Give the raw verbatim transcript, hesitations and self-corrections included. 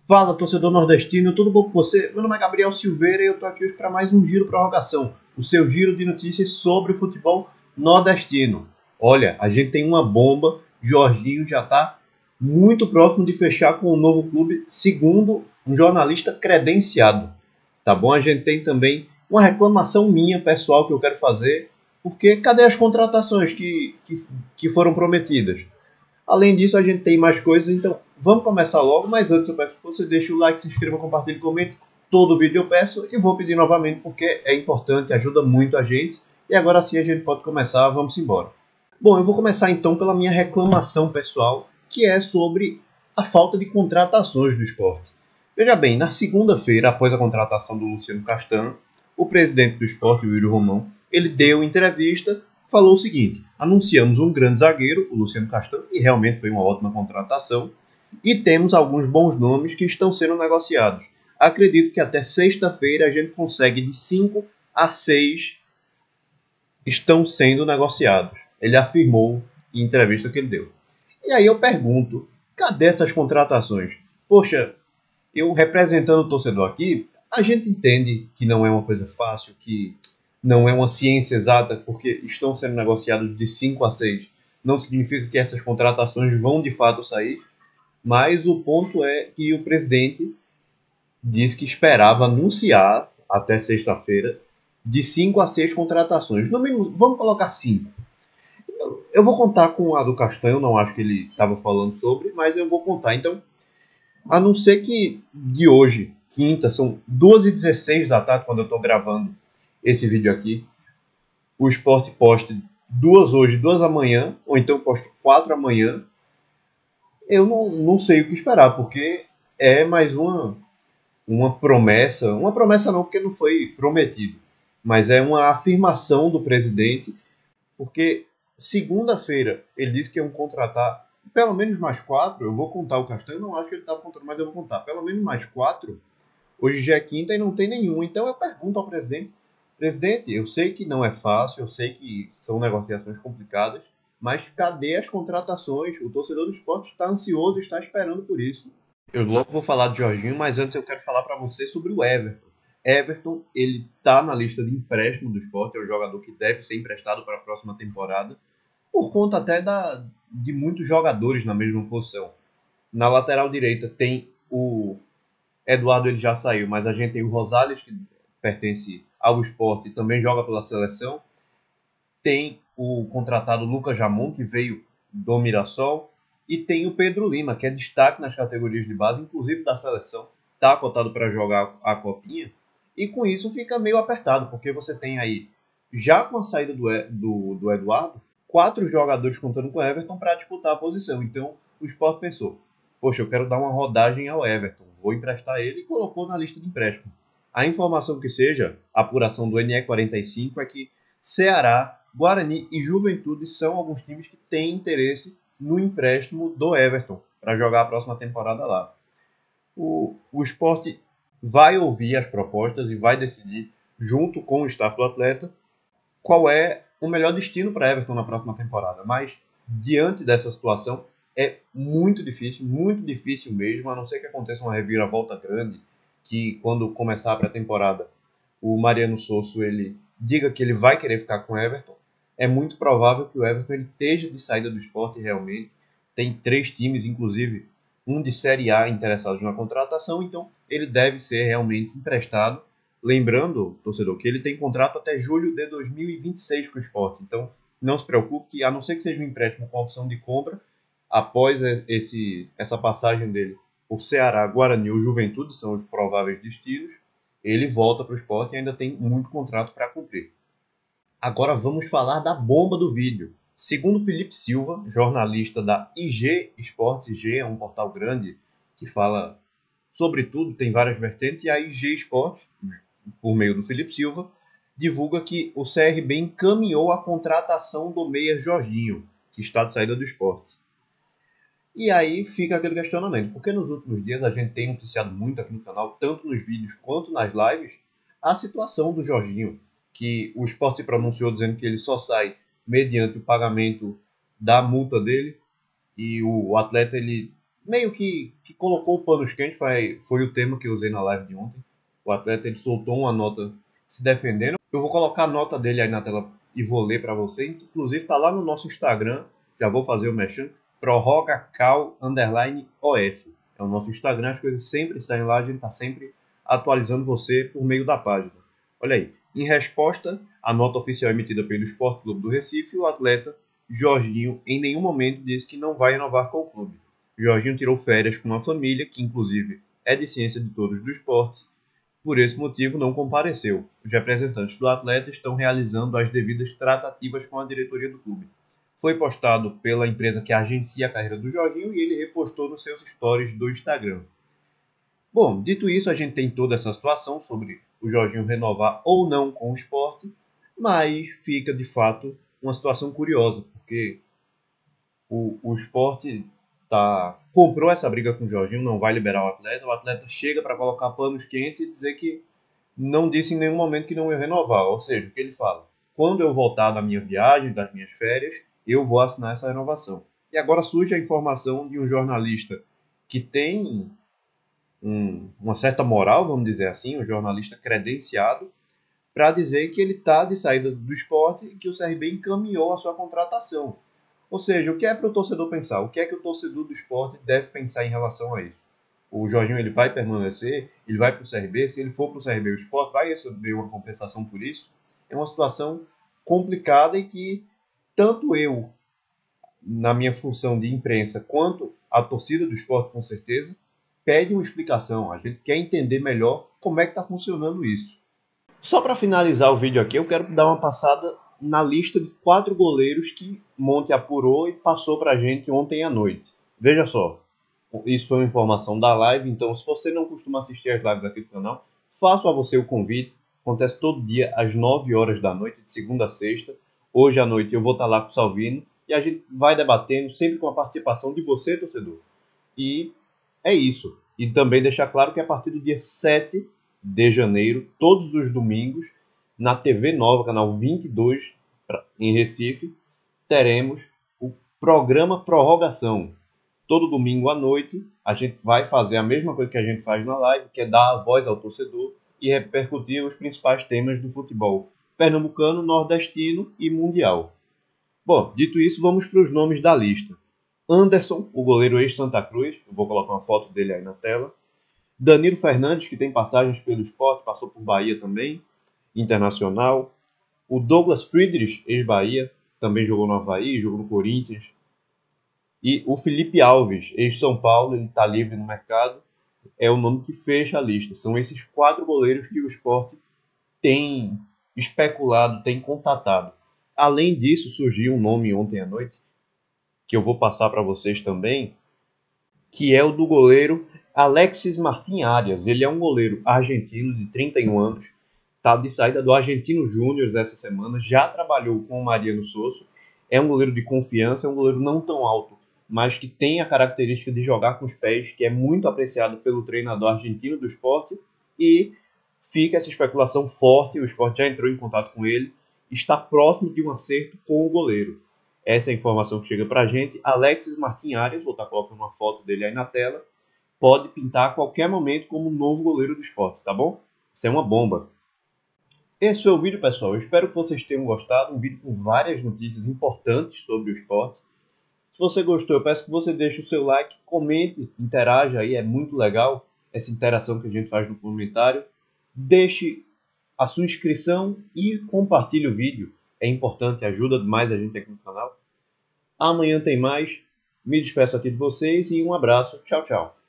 Fala, torcedor nordestino, tudo bom com você? Meu nome é Gabriel Silveira e eu tô aqui hoje para mais um Giro Prorrogação, o seu giro de notícias sobre o futebol nordestino. Olha, a gente tem uma bomba, Jorginho já tá muito próximo de fechar com o novo clube, segundo um jornalista credenciado. Tá bom? A gente tem também uma reclamação minha, pessoal, que eu quero fazer, porque cadê as contratações que, que, que foram prometidas? Além disso, a gente tem mais coisas, então vamos começar logo, mas antes eu peço que você deixe o like, se inscreva, compartilhe, comente. Todo vídeo eu peço e vou pedir novamente porque é importante, ajuda muito a gente. E agora sim a gente pode começar, vamos embora. Bom, eu vou começar então pela minha reclamação pessoal, que é sobre a falta de contratações do esporte. Veja bem, na segunda-feira, após a contratação do Luciano Castan, o presidente do esporte, o Yuri Romão, ele deu entrevista, falou o seguinte: anunciamos um grande zagueiro, o Luciano Castan, e realmente foi uma ótima contratação, e temos alguns bons nomes que estão sendo negociados. Acredito que até sexta-feira a gente consegue de cinco a seis estão sendo negociados. Ele afirmou em entrevista que ele deu. E aí eu pergunto, cadê essas contratações? Poxa, eu representando o torcedor aqui, a gente entende que não é uma coisa fácil, que não é uma ciência exata, porque estão sendo negociados de cinco a seis. Não significa que essas contratações vão de fato sair, mas o ponto é que o presidente disse que esperava anunciar até sexta-feira de cinco a seis contratações. No mínimo, vamos colocar cinco. Eu vou contar com a do Castanho, não acho que ele estava falando sobre, mas eu vou contar. Então, a não ser que de hoje, quinta, são duas e dezesseis da tarde, quando eu estou gravando esse vídeo aqui, o Sport poste duas hoje, duas amanhã, ou então posto quatro amanhã, eu não, não sei o que esperar, porque é mais uma, uma promessa, uma promessa não, porque não foi prometido, mas é uma afirmação do presidente, porque segunda-feira ele disse que iam contratar pelo menos mais quatro, eu vou contar o Castanho, não acho que ele estava contando, mas eu vou contar, pelo menos mais quatro. Hoje já é quinta e não tem nenhum, então eu pergunto ao presidente: presidente, eu sei que não é fácil, eu sei que são negociações complicadas, mas cadê as contratações? O torcedor do esporte está ansioso, está esperando por isso. Eu logo vou falar de Jorginho, mas antes eu quero falar para você sobre o Everton. Everton, ele está na lista de empréstimo do esporte, é um jogador que deve ser emprestado para a próxima temporada, por conta até da, de muitos jogadores na mesma posição. Na lateral direita tem o Eduardo, ele já saiu, mas a gente tem o Rosales, que pertence ao Sport e também joga pela seleção. Tem o contratado Lucas Jamon, que veio do Mirassol. E tem o Pedro Lima, que é destaque nas categorias de base, inclusive da seleção. Está cotado para jogar a Copinha. E com isso fica meio apertado, porque você tem aí, já com a saída do, do, do Eduardo, quatro jogadores contando com o Everton para disputar a posição. Então o Sport pensou: poxa, eu quero dar uma rodagem ao Everton, vou emprestar ele, e colocou na lista de empréstimo. A informação que seja, a apuração do N E quarenta e cinco, é que Ceará, Guarani e Juventude são alguns times que têm interesse no empréstimo do Everton para jogar a próxima temporada lá. O, o Sport vai ouvir as propostas e vai decidir, junto com o staff do atleta, qual é o melhor destino para Everton na próxima temporada. Mas, diante dessa situação, é muito difícil, muito difícil mesmo, a não ser que aconteça uma reviravolta grande, que quando começar a pré-temporada, o Mariano Sosso ele diga que ele vai querer ficar com o Everton. É muito provável que o Everton ele esteja de saída do esporte realmente. Tem três times, inclusive um de Série A, interessados na contratação, então ele deve ser realmente emprestado. Lembrando, torcedor, que ele tem contrato até julho de dois mil e vinte e seis com o Sport. Então, não se preocupe, que a não ser que seja um empréstimo com opção de compra, após esse, essa passagem dele por Ceará, Guarani ou Juventude, são os prováveis destinos, ele volta para o Sport e ainda tem muito contrato para cumprir. Agora vamos falar da bomba do vídeo. Segundo Felipe Silva, jornalista da I G Esportes, I G é um portal grande que fala sobre tudo, tem várias vertentes, e a I G Esportes, por meio do Felipe Silva, divulga que o C R B encaminhou a contratação do meia Jorginho, que está de saída do esporte. E aí fica aquele questionamento, porque nos últimos dias a gente tem noticiado muito aqui no canal, tanto nos vídeos quanto nas lives, a situação do Jorginho, que o Sport se pronunciou dizendo que ele só sai mediante o pagamento da multa dele, e o atleta ele meio que, que colocou panos quentes, foi, foi o tema que eu usei na live de ontem. O atleta ele soltou uma nota se defendendo. Eu vou colocar a nota dele aí na tela e vou ler para você. Inclusive está lá no nosso Instagram, já vou fazer o merchan, prorrogacal underline of. É o nosso Instagram, as coisas sempre saem lá, a gente está sempre atualizando você por meio da página. Olha aí, em resposta à nota oficial emitida pelo Sport Clube do Recife, o atleta Jorginho em nenhum momento disse que não vai renovar com o clube. Jorginho tirou férias com uma família, que inclusive é de ciência de todos do esporte. Por esse motivo, não compareceu. Os representantes do atleta estão realizando as devidas tratativas com a diretoria do clube. Foi postado pela empresa que agencia a carreira do Jorginho e ele repostou nos seus stories do Instagram. Bom, dito isso, a gente tem toda essa situação sobre o Jorginho renovar ou não com o esporte, mas fica de fato uma situação curiosa, porque o, o esporte tá, comprou essa briga com o Jorginho, não vai liberar o atleta, o atleta chega para colocar panos quentes e dizer que não disse em nenhum momento que não ia renovar, ou seja, o que ele fala? Quando eu voltar da minha viagem, das minhas férias, eu vou assinar essa renovação. E agora surge a informação de um jornalista que tem um, uma certa moral, vamos dizer assim, um jornalista credenciado, para dizer que ele está de saída do esporte e que o C R B encaminhou a sua contratação. Ou seja, o que é para o torcedor pensar? O que é que o torcedor do esporte deve pensar em relação a isso? O Jorginho ele vai permanecer, ele vai para o C R B, se ele for para o C R B o esporte vai receber uma compensação por isso. É uma situação complicada e que tanto eu, na minha função de imprensa, quanto a torcida do esporte, com certeza, pede uma explicação. A gente quer entender melhor como é que está funcionando isso. Só para finalizar o vídeo aqui, eu quero dar uma passada na lista de quatro goleiros que Monte apurou e passou para a gente ontem à noite. Veja só, isso foi uma informação da live, então se você não costuma assistir as lives aqui do canal, faço a você o convite. Acontece todo dia às nove horas da noite, de segunda a sexta. Hoje à noite eu vou estar lá com o Salvino e a gente vai debatendo, sempre com a participação de você, torcedor. E é isso. E também deixar claro que a partir do dia sete de janeiro, todos os domingos, na T V Nova, canal vinte e dois, em Recife, teremos o programa Prorrogação. Todo domingo à noite, a gente vai fazer a mesma coisa que a gente faz na live, que é dar a voz ao torcedor e repercutir os principais temas do futebol pernambucano, nordestino e mundial. Bom, dito isso, vamos para os nomes da lista. Anderson, o goleiro ex-Santa Cruz, eu vou colocar uma foto dele aí na tela. Danilo Fernandes, que tem passagens pelo esporte, passou por Bahia também, Internacional. O Douglas Friedrich, ex-Bahia, também jogou no Avaí, jogou no Corinthians. E o Felipe Alves, ex-São Paulo, ele está livre no mercado, é o nome que fecha a lista. São esses quatro goleiros que o esporte tem especulado, tem contatado. Além disso, surgiu um nome ontem à noite, que eu vou passar para vocês também, que é o do goleiro Alexis Martin Arias. Ele é um goleiro argentino de trinta e um anos, está de saída do Argentino Júnior essa semana, já trabalhou com o Mariano Sosso, é um goleiro de confiança, é um goleiro não tão alto, mas que tem a característica de jogar com os pés, que é muito apreciado pelo treinador argentino do esporte, e fica essa especulação forte, o esporte já entrou em contato com ele, está próximo de um acerto com o goleiro. Essa é a informação que chega para a gente. Alexis Martin Arias, vou estar colocando uma foto dele aí na tela, pode pintar a qualquer momento como novo goleiro do esporte, tá bom? Isso é uma bomba. Esse foi o vídeo, pessoal. Eu espero que vocês tenham gostado. Um vídeo com várias notícias importantes sobre o esporte. Se você gostou, eu peço que você deixe o seu like, comente, interaja aí. É muito legal essa interação que a gente faz no comentário. Deixe a sua inscrição e compartilhe o vídeo. É importante, ajuda demais a gente aqui no canal. Amanhã tem mais. Me despeço aqui de vocês e um abraço. Tchau, tchau.